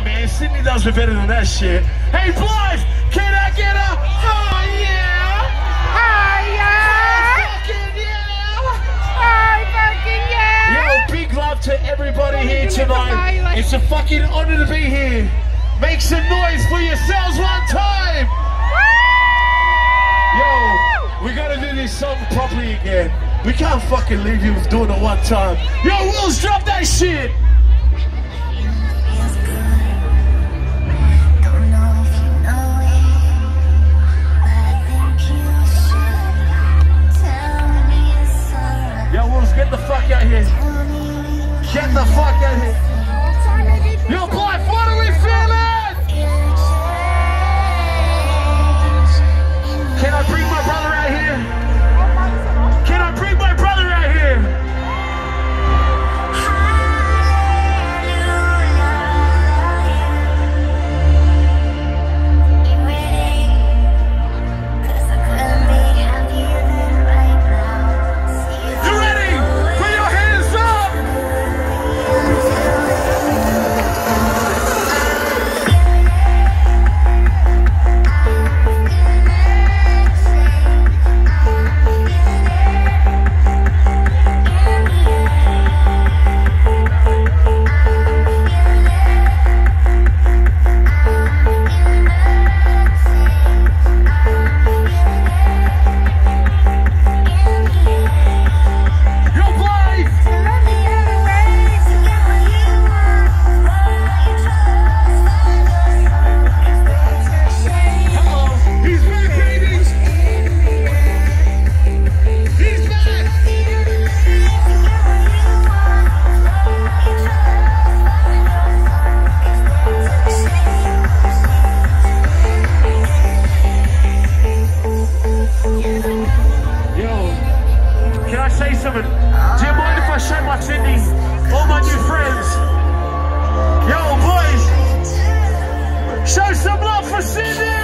man. Sydney does it better than that shit. Hey, boys, can I get a oh yeah? Oh yeah? Fucking yeah? Oh fucking yeah? Yo, big love to everybody here tonight. It's a fucking honor to be here. Make some noise for yourselves one time. Yo, we gotta do this song properly again. We can't fucking leave you with doing it one time. Yo, Wills, drop that shit. Yo, Wills, get the fuck out here. Get the fuck out here. Yo, Clive, what are we feeling? Can I bring my brother out here? Can I bring my brother out here? Show some love for Sydney!